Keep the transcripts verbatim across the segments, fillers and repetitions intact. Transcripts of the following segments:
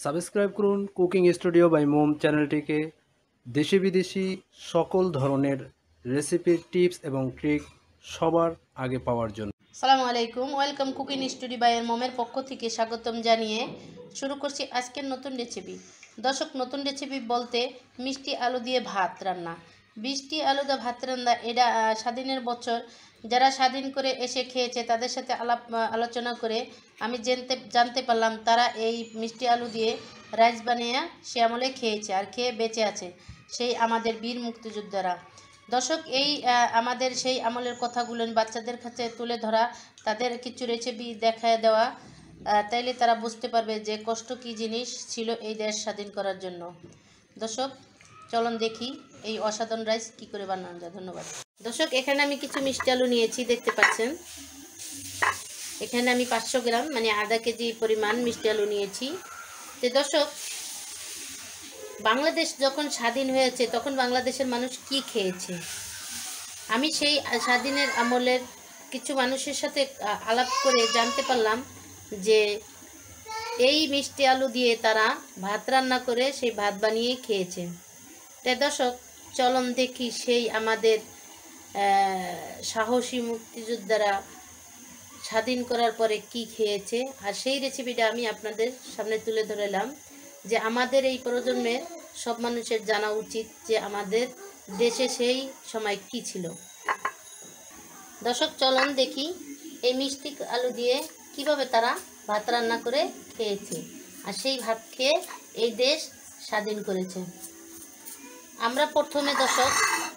Subscribe করুন cooking studio by মোম চ্যানেলটিকে দেশি বিদেশি সকল ধরনের রেসিপি টিপস এবং ট্রিক সবার আগে পাওয়ার জন্য। আসসালামু আলাইকুম, ওয়েলকাম কুকিং স্টুডিও বাই মোমের পক্ষ থেকে স্বাগতম জানিয়ে শুরু করছি আজকের নতুন রেসিপি। দর্শক, নতুন রেসিপি বলতে মিষ্টি আলু দিয়ে ভাত রান্না। মিষ্টি আলু দিয়ে ভাত রান্না এটা স্বাধীনের বছর যারা স্বাধীন করে এসে খেয়েছে তাদের সাথে আলাপ আলোচনা করে আমি জানতে জানতে পারলাম তারা এই মিষ্টি আলু দিয়ে রাইস বানিয়ে সে আমলে খেয়েছে আর খেয়ে বেঁচে আছে, সেই আমাদের বীর মুক্তিযোদ্ধারা। দর্শক, এই আমাদের সেই আমলের কথাগুলো বাচ্চাদের কাছে তুলে ধরা, তাদের কিছু রেসিপি দেখায় দেওয়া, তাইলে তারা বুঝতে পারবে যে কষ্ট কী জিনিস ছিল এই দেশ স্বাধীন করার জন্য। দর্শক, চলুন দেখি এই অসাধারণ রাইস কী করে বানানো যায়। ধন্যবাদ। দর্শক, এখানে আমি কিছু মিষ্টি আলু নিয়েছি, দেখতে পাচ্ছেন। এখানে আমি পাঁচশো গ্রাম মানে আধা কেজি পরিমাণ মিষ্টি আলু নিয়েছি। তো দর্শক, বাংলাদেশ যখন স্বাধীন হয়েছে তখন বাংলাদেশের মানুষ কি খেয়েছে, আমি সেই স্বাধীনের আমলের কিছু মানুষের সাথে আলাপ করে জানতে পারলাম যে এই মিষ্টি আলু দিয়ে তারা ভাত রান্না করে সেই ভাত বানিয়ে খেয়েছে। তাই দর্শক, চলন দেখি সেই আমাদের সাহসী মুক্তিযোদ্ধারা স্বাধীন করার পরে কি খেয়েছে, আর সেই রেসিপিটা আমি আপনাদের সামনে তুলে ধরলাম যে আমাদের এই প্রজন্মের সব মানুষের জানা উচিত যে আমাদের দেশে সেই সময় কি ছিল। দর্শক, চলন দেখি এই মিষ্টি আলু দিয়ে কিভাবে তারা ভাত রান্না করে খেয়েছে আর সেই ভাত খেয়ে এই দেশ স্বাধীন করেছে। আমরা প্রথমে দর্শক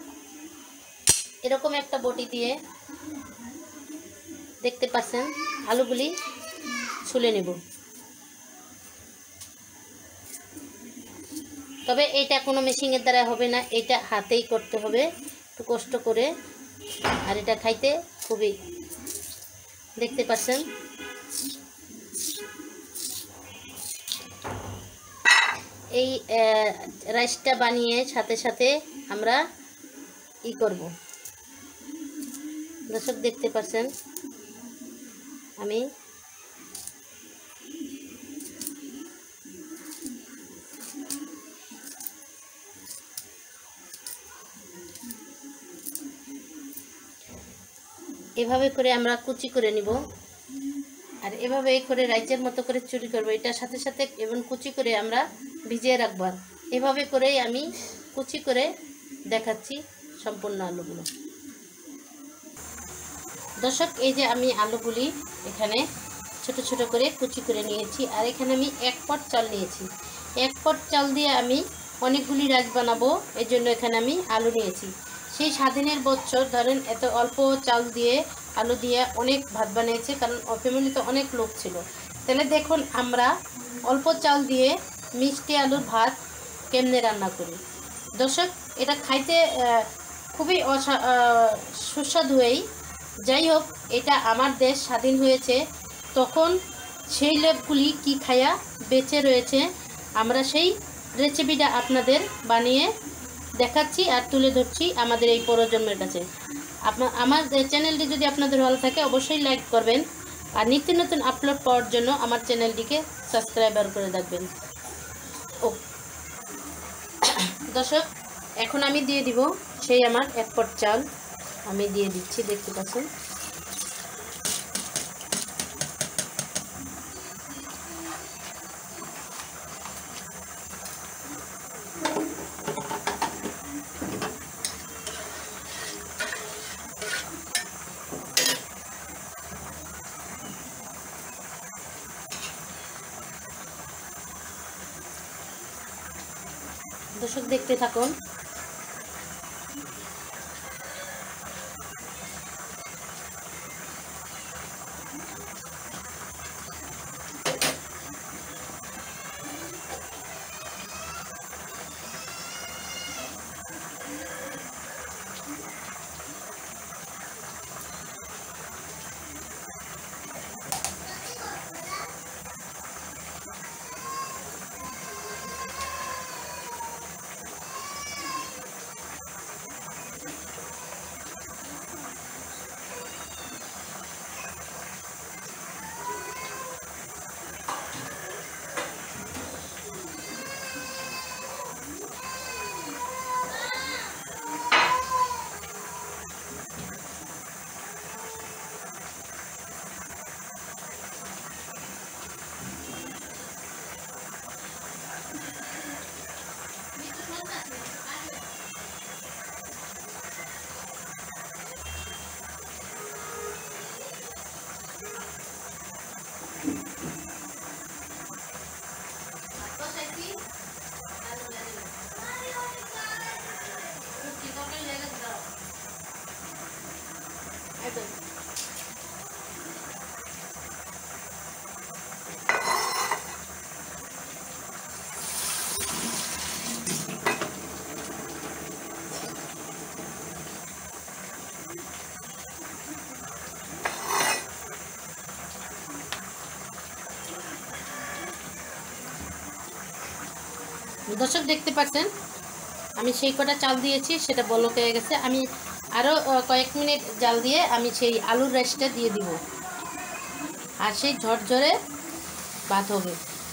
এরকম একটা বটি দিয়ে, দেখতে পাচ্ছেন, আলুগুলি ছুলে নেব। তবে এটা কোনো মেশিনের দ্বারা হবে না, এটা হাতেই করতে হবে, একটু কষ্ট করে। আর এটা খাইতে খুবই, দেখতে পাচ্ছেন, এই রাইসটা বানিয়ে সাথে সাথে আমরা ই করব। দর্শক, দেখতে পাচ্ছেন আমি এভাবে করে আমরা কুচি করে নিব, আর এভাবে করে রাইসের মতো করে চুরি করব। এটার সাথে সাথে এবং কুচি করে আমরা ভিজিয়ে রাখব। এভাবে করেই আমি কুচি করে দেখাচ্ছি সম্পূর্ণ আলুগুলো। দর্শক, এই যে আমি আলুগুলি এখানে ছোট ছোট করে কুচি করে নিয়েছি, আর এখানে আমি এক পট চাল নিয়েছি। এক পট চাল দিয়ে আমি অনেকগুলি রাইস বানাবো, এই জন্য এখানে আমি আলু নিয়েছি। সেই স্বাধীনের বছর ধরেন এত অল্প চাল দিয়ে আলু দিয়ে অনেক ভাত বানিয়েছে, কারণ ফ্যামিলিতে অনেক লোক ছিল। তাহলে দেখুন আমরা অল্প চাল দিয়ে মিষ্টি আলুর ভাত কেমনে রান্না করি। দর্শক, এটা খাইতে খুবই অসা সুস্বাদু হয়েই। যাই হোক, এটা আমার দেশ স্বাধীন হয়েছে তখন সেই লোকগুলি কি খায়া বেঁচে রয়েছে, আমরা সেই রেসিপিটা আপনাদের বানিয়ে দেখাচ্ছি আর তুলে ধরছি আমাদের এই প্রজন্মের কাছে। আপনার আমার চ্যানেলটি যদি আপনাদের ভালো থাকে অবশ্যই লাইক করবেন, আর নিত্য নতুন আপলোড পাওয়ার জন্য আমার চ্যানেলটিকে সাবস্ক্রাইবার করে রাখবেন। ও দর্শক, এখন আমি দিয়ে দিব সেই আমার এক পট চাল আমি দিয়ে দিচ্ছি, দেখতে পাচ্ছেন। দর্শক, দেখতে থাকুন। দর্শক দেখতে পাচ্ছেন আমি সেই কটা চাল দিয়েছি, সেটা বলক হয়ে গেছে। আমি আরও কয়েক মিনিট জাল দিয়ে আমি সেই আলুর রাইসটা দিয়ে দিব, আর সেই ঝরঝরে ভাত হবে।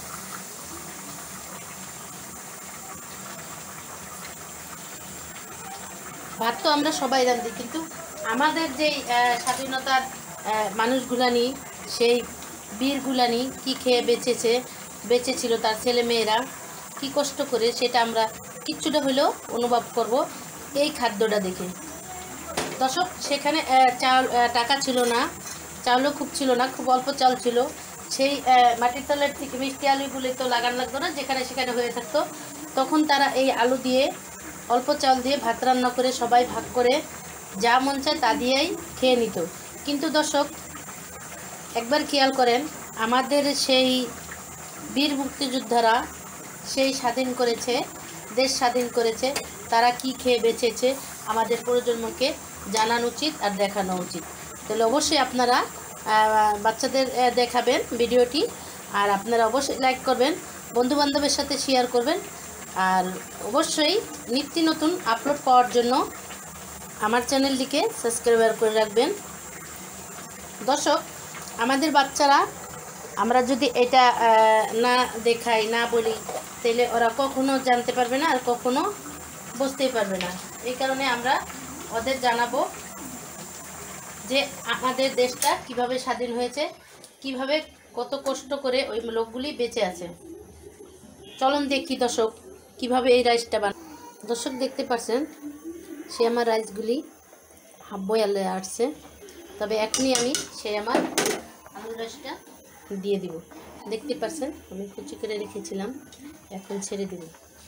ভাত তো আমরা সবাই রাঁধি, কিন্তু আমাদের যেই স্বাধীনতার মানুষগুলানি, সেই বীরগুলানি কি খেয়ে বেঁচেছে বেঁচেছিল, তার ছেলে মেয়েরা কি কষ্ট করে, সেটা আমরা কিচ্ছুটা হলেও অনুভব করব এই খাদ্যটা দেখে। দর্শক সেখানে চাল টাকা ছিল না, চাউলও খুব ছিল না, খুব অল্প চাল ছিল। সেই মাটির তলের থেকে মিষ্টি আলুগুলি তো লাগান লাগতো না, যেখানে সেখানে হয়ে থাকতো। তখন তারা এই আলু দিয়ে, অল্প চাল দিয়ে ভাত রান্না করে সবাই ভাগ করে যা মন চায় তা দিয়েই খেয়ে নিত। কিন্তু দর্শক একবার খেয়াল করেন, আমাদের সেই বীর মুক্তিযোদ্ধারা সেই স্বাধীন করেছে, দেশ স্বাধীন করেছে, তারা কি খেয়ে বেঁচেছে আমাদের প্রজন্মকে জানানো উচিত আর দেখানো উচিত। তাহলে অবশ্যই আপনারা বাচ্চাদের দেখাবেন ভিডিওটি, আর আপনারা অবশ্যই লাইক করবেন, বন্ধুবান্ধবের সাথে শেয়ার করবেন, আর অবশ্যই নিত্য নতুন আপলোড পাওয়ার জন্য আমার চ্যানেলটিকে সাবস্ক্রাইব করে রাখবেন। দর্শক আমাদের বাচ্চারা, আমরা যদি এটা না দেখাই, না বলি, তাহলে ওরা কখনো জানতে পারবে না আর কখনো বুঝতেই পারবে না। এই কারণে আমরা ওদের জানাবো যে আমাদের দেশটা কিভাবে স্বাধীন হয়েছে, কিভাবে কত কষ্ট করে ওই লোকগুলি বেঁচে আছে। চলুন দেখি দর্শক কিভাবে এই রাইসটা বানায়। দর্শক দেখতে পাচ্ছেন সে আমার রাইসগুলি হাফ বয়েলে আসছে, তবে এখনই আমি সেই আমার আলুর রাইসটা দিয়ে দিব। দেখতে পাচ্ছেন আমি কুচি করে রেখেছিলাম, এখন ছেড়ে দিব।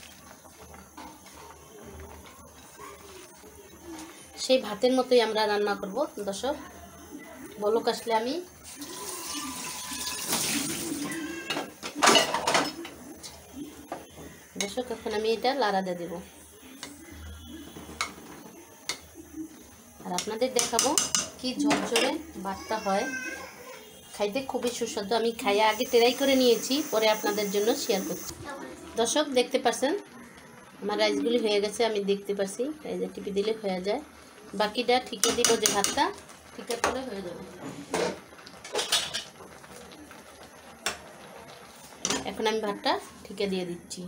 সেই ভাতের মতোই আমরা রান্না করব দর্শক। বলক আসলে আমি দর্শক এখন আমি এটা লাড়া দিয়ে দেব, আর আপনাদের দেখাবো কি ঝরঝরে ভাতটা হয়। খাইতে খুবই সুস্বাদু। আমি খাইয়ে আগে ট্রাই করে নিয়েছি, পরে আপনাদের জন্য শেয়ার করছি। দর্শক দেখতে পাচ্ছেন আমার রাইসগুলি হয়ে গেছে, আমি দেখতে পাচ্ছি। এই যে টিপি দিলে হয়ে যায়, বাকিটা ঠিকে দিব, যে ভাতটা ঠিকে করলে হয়ে যাবে। এখন আমি ভাতটা ঠিকে দিয়ে দিচ্ছি।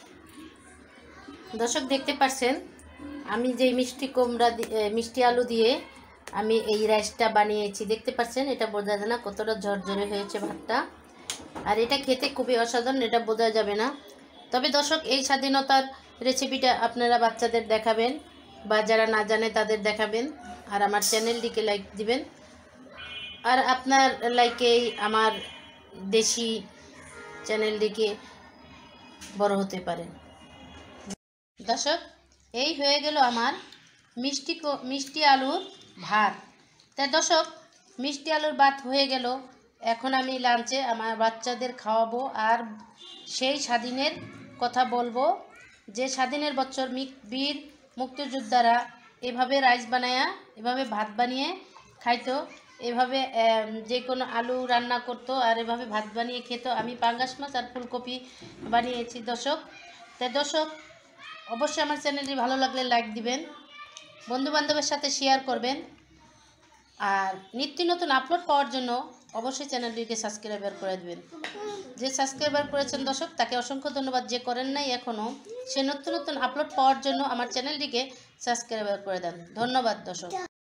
দর্শক দেখতে পাচ্ছেন আমি যে মিষ্টি কুমড়া মিষ্টি আলু দিয়ে আমি এই রাইসটা বানিয়েছি। দেখতে পাচ্ছেন এটা বোঝা যায় না কতটা ঝরঝরে হয়েছে ভাতটা, আর এটা খেতে খুবই অসাধারণ, এটা বোঝা যাবে না। তবে দর্শক এই স্বাধীনতার রেসিপিটা আপনারা বাচ্চাদের দেখাবেন, বা যারা না জানে তাদের দেখাবেন, আর আমার চ্যানেলটিকে লাইক দিবেন, আর আপনার লাইকেই আমার দেশি চ্যানেলটিকে বড় হতে পারে। দর্শক এই হয়ে গেল আমার মিষ্টি মিষ্টি আলুর ভাত। তাই দর্শক মিষ্টি আলুর ভাত হয়ে গেল, এখন আমি লাঞ্চে আমার বাচ্চাদের খাওয়াবো, আর সেই স্বাধীনের কথা বলবো, যে স্বাধীনের বছর বীর মুক্তিযোদ্ধারা এভাবে রাইস বানায়া, এভাবে ভাত বানিয়ে খাইতো, এভাবে যে কোনো আলু রান্না করতো আর এভাবে ভাত বানিয়ে খেত। আমি পাঙ্গাস মাছ আর ফুলকপি বানিয়েছি দর্শক। তাই দর্শক অবশ্যই আমার চ্যানেলটি ভালো লাগলে লাইক দিবেন, বন্ধুবান্ধবের সাথে শেয়ার করবেন, আর নিত্য নতুন আপলোড পাওয়ার জন্য অবশ্যই চ্যানেলটিকে সাবস্ক্রাইবার করে দেবেন। যে সাবস্ক্রাইবার করেছেন দর্শক তাকে অসংখ্য ধন্যবাদ, যে করেন নাই এখনও সে নতুন নতুন আপলোড পাওয়ার জন্য আমার চ্যানেলটিকে সাবস্ক্রাইবার করে দেন। ধন্যবাদ দর্শক।